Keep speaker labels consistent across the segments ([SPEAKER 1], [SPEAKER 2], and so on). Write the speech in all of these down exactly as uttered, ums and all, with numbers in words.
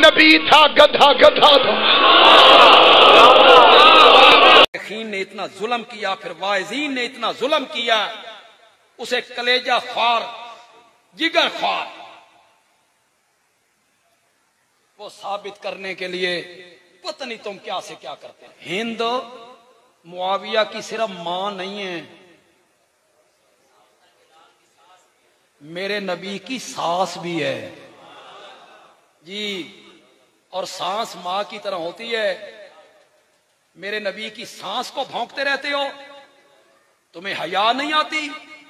[SPEAKER 1] نبی تھا گدھا گدھا تھا۔
[SPEAKER 2] نے اتنا ظلم کیا، پھر واعظین نے اتنا ظلم کیا، اسے کلیجہ خوار جگر خوار وہ ثابت کرنے کے لیے پتہ نہیں تم کیا سے کیا کرتے ہیں۔ ہند معاویہ کی صرف ماں نہیں ہے، میرے نبی کی ساس بھی ہے جی، اور سانس ماں کی طرح ہوتی ہے۔ میرے نبی کی سانس کو بھونکتے رہتے ہو، تمہیں حیا نہیں آتی؟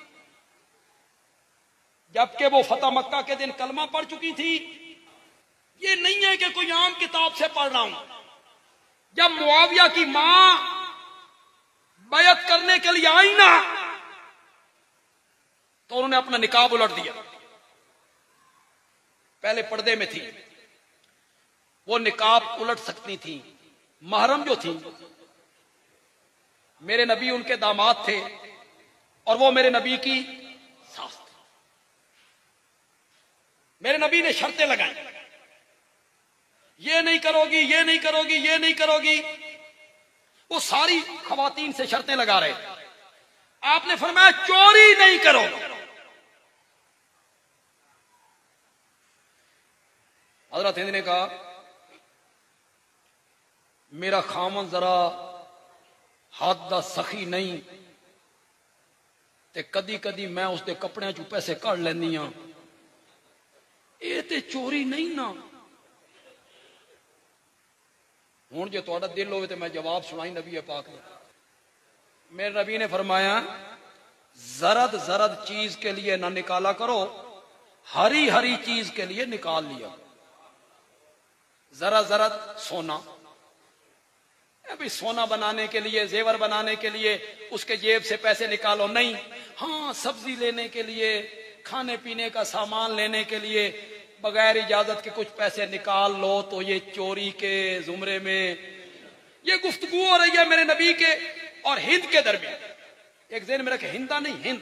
[SPEAKER 2] جبکہ وہ فتح مکہ کے دن کلمہ پڑھ چکی تھی۔ یہ نہیں ہے کہ کوئی عام کتاب سے پڑھ رہا ہوں۔ جب معاویہ کی ماں بیعت کرنے کے لیے آئی نا تو انہوں نے اپنا نقاب الٹ دیا، پہلے پردے میں تھی، وہ نقاب الٹ سکتی تھی، محرم جو تھی، میرے نبی ان کے داماد تھے اور وہ میرے نبی کی ساس تھی۔ میرے نبی نے شرطیں لگائیں، یہ نہیں کرو گی، یہ نہیں کرو گی، یہ نہیں کرو گی، وہ ساری خواتین سے شرطیں لگا رہے۔ آپ نے فرمایا چوری نہیں کرو۔ حضرت ہند نے کہا میرا خامن ذرا حد دا سخی نہیں تے کدی کدی میں اس دے کپڑے چوں پیسے کڑ لینی ہاں، اے تے چوری نہیں نا۔ ہوں جو تہاڈا دل ہوئے تے میں جواب سنائی نبی پاک نے۔ میرے نبی نے فرمایا زرد زرد چیز کے لیے نہ نکالا کرو، ہری ہری چیز کے لیے نکال لیا۔ ذرا زرد سونا، ابھی سونا بنانے کے لیے، زیور بنانے کے لیے اس کے جیب سے پیسے نکالو نہیں، ہاں سبزی لینے کے لیے، کھانے پینے کا سامان لینے کے لیے بغیر اجازت کے کچھ پیسے نکال لو تو یہ چوری کے زمرے میں۔ یہ گفتگو ہو رہی ہے میرے نبی کے اور ہند کے درمیان۔ ایک ذہن میں رکھے، ہندا نہیں، ہند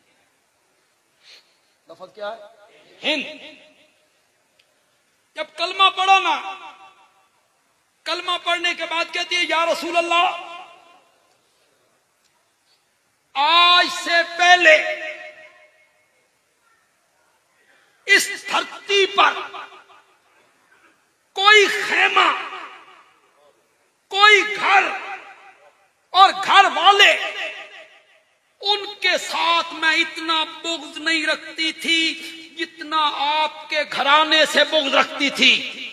[SPEAKER 2] لفظ کیا ہے؟ ہند۔ جب کلمہ پڑھا نا، کلمہ پڑھنے کے بعد کہتی ہے یا رسول اللہ آج سے پہلے اس دھرتی پر کوئی خیمہ، کوئی گھر اور گھر والے ان کے ساتھ میں اتنا بغض نہیں رکھتی تھی جتنا آپ کے گھرانے سے بغض رکھتی تھی۔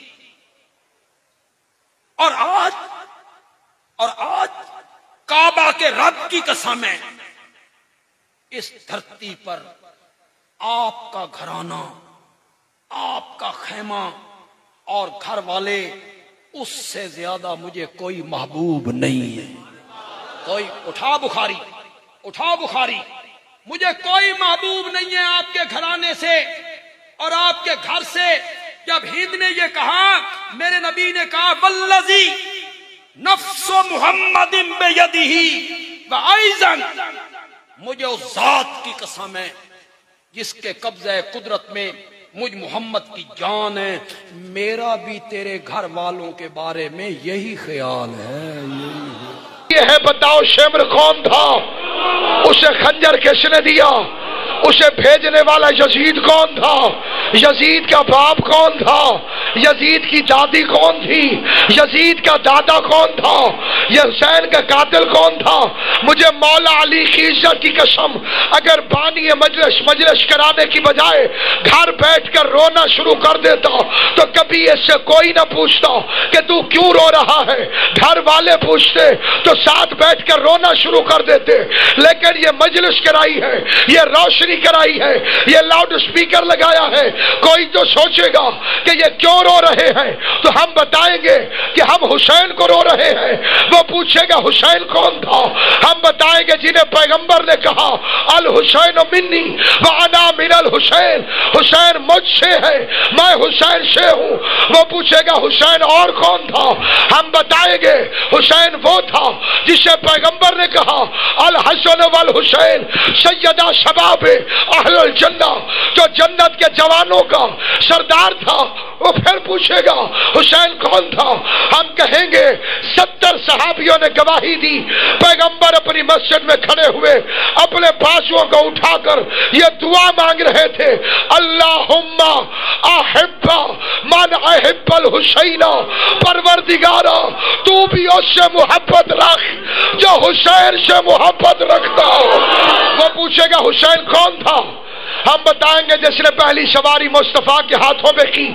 [SPEAKER 2] اور آج اور آج کعبہ کے رب کی قسم ہے، اس دھرتی پر آپ کا گھرانہ، آپ کا خیمہ اور گھر والے اس سے زیادہ مجھے کوئی محبوب نہیں ہے۔ کوئی اٹھا بخاری، اٹھا بخاری، مجھے کوئی محبوب نہیں ہے آپ کے گھرانے سے اور آپ کے گھر سے۔ جب ہند نے یہ کہا، میرے نبی نے کہا والذی نفس محمد بیدہ وایضاً، مجھے اس ذات کی قسم ہے جس کے قبضہ قدرت میں مجھ محمد کی جان ہے، میرا بھی تیرے گھر والوں کے بارے میں یہی خیال ہے۔
[SPEAKER 1] یہ ہے بتاؤ شمر کون تھا؟ اسے خنجر کس نے دیا؟ اسے بھیجنے والا یزید کون تھا؟ یزید کا باپ کون تھا؟ یزید کی دادی کون تھی؟ یزید کا دادا کون تھا؟ یہ حسین کا قاتل کون تھا؟ مجھے مولا علی کی عزت کی قسم، اگر بانی مجلس مجلس کرانے کی بجائے گھر بیٹھ کر رونا شروع کر دیتا تو کبھی اس سے کوئی نہ پوچھتا کہ تو کیوں رو رہا ہے، گھر والے پوچھتے تو ساتھ بیٹھ کر رونا شروع کر دیتے۔ لیکن یہ مجلس کرائی ہے، یہ روشنی کرائی ہے، یہ لاؤڈ سپیکر لگایا ہے، کوئی تو سوچے گا کہ یہ کیوں رو رہے ہیں تو ہم بتائیں گے کہ ہم حسین کو رو رہے ہیں۔ وہ پوچھے گا حسین کون تھا، ہم بتائیں گے جنہیں پیغمبر نے کہا الحسین منی وانا من الحسین، حسین مجھ سے ہے، میں حسین سے ہوں۔ وہ پوچھے گا حسین اور کون تھا، ہم بتائیں گے حسین وہ تھا جسے پیغمبر نے کہا الحسن والحسین سیدہ شباب اہل الجنہ، جو جنت کے جوان جوانوں کا سردار تھا، وہ پھر پوچھے گا حسین کون تھا؟ ہم کہیں گے ستر صحابیوں نے گواہی دی، پیغمبر اپنی مسجد میں کھڑے ہوئے اپنے بازوؤں کو اٹھا کر یہ دعا مانگ رہے تھے، اللہم احب من احب الحسین، پروردگارا تو بھی اس سے محبت رکھ جو حسین سے محبت رکھتا ہو۔ وہ پوچھے گا حسین کون تھا؟ ہم بتائیں گے جس نے پہلی سواری مصطفیٰ کے ہاتھوں میں کی،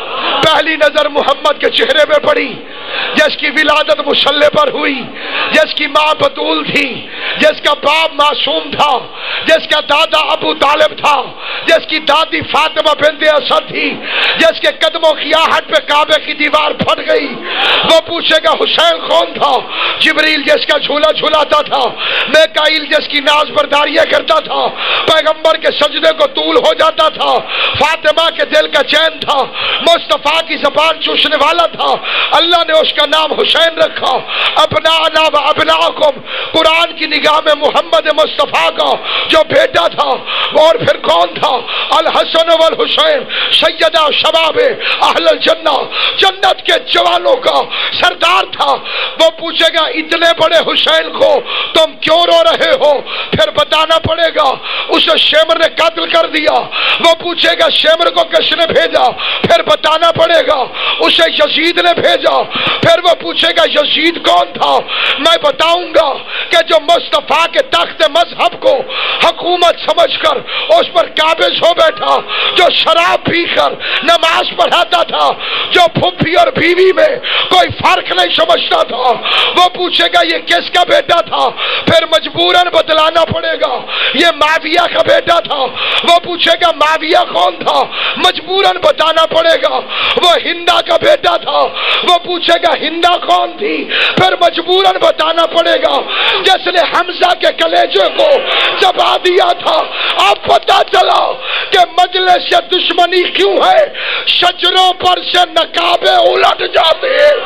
[SPEAKER 1] پہلی نظر محمد کے چہرے میں پڑی، جس کی ولادت مصلی پر ہوئی، جس کی ماں بطول تھی، جس کا باپ معصوم تھا، جس کا دادا ابو طالب تھا، جس کی دادی فاطمہ بنت اسد تھی، جس کے قدموں کی آہٹ پہ کعبے کی دیوار پھٹ گئی۔ وہ پوچھے گا حسین کون تھا؟ جبریل جس کا جھولا جھولاتا تھا، میکائیل جس کی ناز برداریاں کرتا تھا، پیغمبر کے سجدے کو طول ہو جاتا تھا، فاطمہ کے دل کا چین تھا، مصطفیٰ کی زبان چوسنے والا تھا، اللہ نے اس کا نام حسین رکھا۔ ابناءنا و ابناءکم، قرآن کی نگاہ میں محمد مصطفیٰ کا جو بیٹا تھا، اور پھر کون تھا؟ الحسن والحسین سیدہ شباب اہل الجنہ، جنت کے جوانوں کا سردار تھا۔ وہ پوچھے گا اتنے بڑے حسین کو تم کیوں رو رہے ہو؟ پھر بتانا پڑے گا اسے شیمر نے قتل کر دیا۔ وہ پوچھے گا شیمر کو کس نے بھیجا؟ پھر بتانا پڑے گا اسے یزید نے بھیجا۔ پھر وہ پوچھے گا یزید کون تھا؟ میں بتاؤں گا کہ جو مصطفیٰ کے تخت مذہب کو حکومت سمجھ کر اس پر قابض ہو بیٹھا، جو شراب پی کر نماز پڑھاتا تھا، جو پھپھی اور بیوی میں کوئی فرق نہیں سمجھتا تھا، وہ پوچھے گا یہ کس کا بیٹا تھا؟ پھر مجبوراً بتلانا پڑے گا یہ معاویہ کا بیٹا تھا۔ وہ پوچھے گا معاویہ کون تھا؟ مجبوراً بتانا پڑے گا وہ ہندا کا بیٹا تھا۔ وہ پوچھے گا ہندا کون تھی؟ پھر مجبوراً بتانا پڑے گا جس نے حمزہ کے کلیجے کو چبا دیا تھا۔ اب پتہ چلا کہ مجلس سے دشمنی کیوں ہے، شجروں پر سے نقابیں الٹ جاتے ہیں،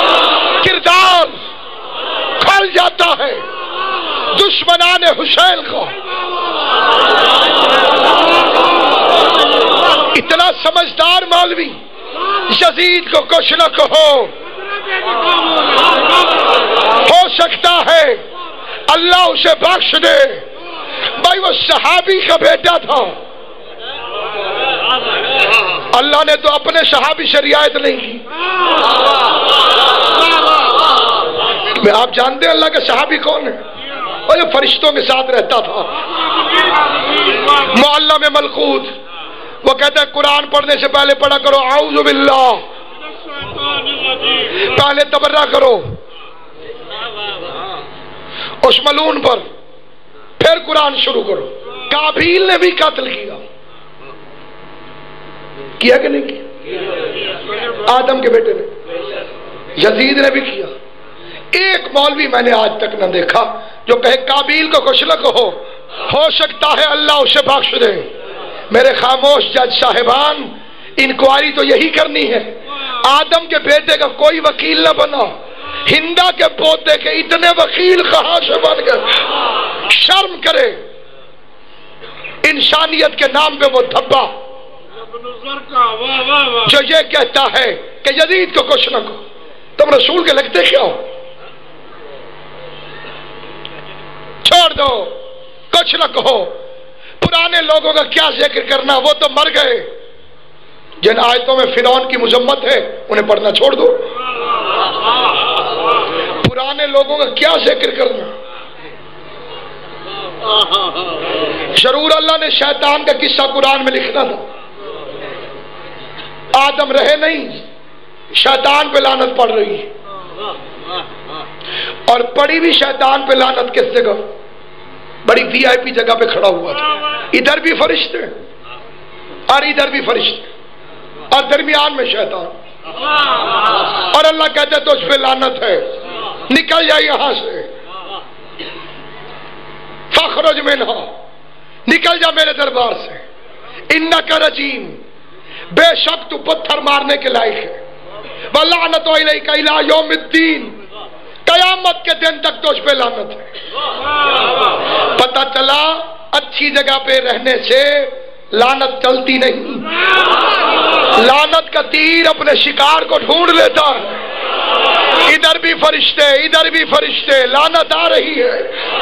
[SPEAKER 1] کردار کھل جاتا ہے دشمنان حسین کو۔ اتنا سمجھدار مولوی یزید کو کچھ نہ کہو، ہو سکتا ہے اللہ اسے بخش دے۔ بھائی وہ صحابی کا بیٹا تھا، اللہ نے تو اپنے صحابی سے رعایت نہیں کی۔ آپ جانتے ہیں اللہ کے صحابی کون ہے؟ وہ جو فرشتوں کے ساتھ رہتا تھا، معلم ملکوت۔ وہ کہتا ہے قرآن پڑھنے سے پہلے پڑھا کرو اعوذ باللہ، پہلے تبرہ کرو اس ملعون پر، پھر قرآن شروع کرو۔ کابیل نے بھی قتل کیا کیا کہ نہیں کیا؟ آدم کے بیٹے نے، یزید نے بھی کیا۔ ایک مولوی میں نے آج تک نہ دیکھا جو کہے کابیل کو کچھ نہ کہو، ہو سکتا ہے اللہ اسے بخش دے۔ میرے خاموش جج صاحبان، انکوائری تو یہی کرنی ہے۔ آدم کے بیٹے کا کوئی وکیل نہ بنا، ہندا کے پوتے کے اتنے وکیل کہاں سے بن گئے؟ شرم کرے انسانیت کے نام پہ وہ دھبا جو یہ کہتا ہے کہ یزید کو کچھ نہ کہو۔ تم رسول کے لگتے کیا ہو؟ چھوڑ دو، کچھ نہ کہو۔ پرانے لوگوں کا کیا ذکر کرنا، وہ تو مر گئے۔ جن آیتوں میں فرعون کی مذمت ہے انہیں پڑھنا چھوڑ دو۔ پرانے لوگوں کا کیا ذکر کرنا؟ ضرور اللہ نے شیطان کا قصہ قرآن میں لکھنا تھا، آدم رہے نہیں، شیطان پہ لعنت پڑ رہی ہے، اور پڑی بھی شیطان پہ لعنت کس جگہ؟ بڑی وی آئی پی جگہ پہ کھڑا ہوا تھا، ادھر بھی فرشتے اور ادھر بھی فرشتے اور درمیان میں شیطان، اور اللہ کہتے تو اس پہ لعنت ہے، نکل جائے یہاں سے، فخرج منہا، نکل جا میرے دربار سے، انکا رجیم، بے شک تو پتھر مارنے کے لائق ہے، وَلَعْنَتُ عَلَيْكَ إِلَىٰ يَوْمِ الدِّينِ، قیامت کے دن تک تو اس پہ لعنت ہے۔ پتہ چلا اچھی جگہ پہ رہنے سے لعنت چلتی نہیں، لعنت کا تیر اپنے شکار کو ڈھونڈ لیتا ہے، ادھر بھی فرشتے ادھر بھی فرشتے، لعنت آ رہی ہے،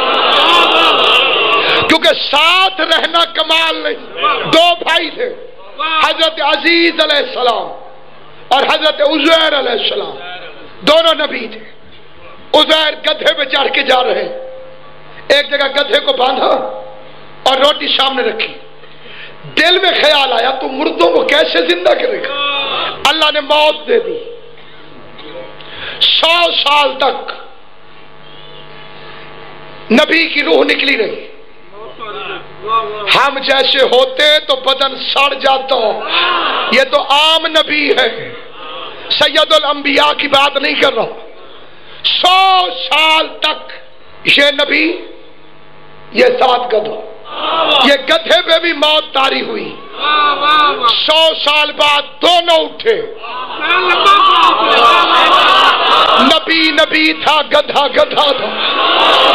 [SPEAKER 1] کیونکہ ساتھ رہنا کمال نہیں۔ دو بھائی تھے، حضرت عزیز علیہ السلام اور حضرت عزیر علیہ السلام، دونوں نبی تھے۔ عزیر گدھے پہ چڑھ کے جا رہے، ایک جگہ گدھے کو باندھا اور روٹی سامنے رکھی، دل میں خیال آیا تو مردوں کو کیسے زندہ کرے گا؟ اللہ نے موت دے دی، سو سال تک نبی کی روح نکلی رہی۔ ہم جیسے ہوتے تو بدن سڑ جاتا، یہ تو عام نبی ہے، سید الانبیاء کی بات نہیں کر رہا۔ سو سال تک یہ نبی، یہ سات گدھا، یہ گدھے پہ بھی موت طاری ہوئی۔ سو سال بعد دونوں اٹھے، نبی نبی تھا، گدھا گدھا تھا۔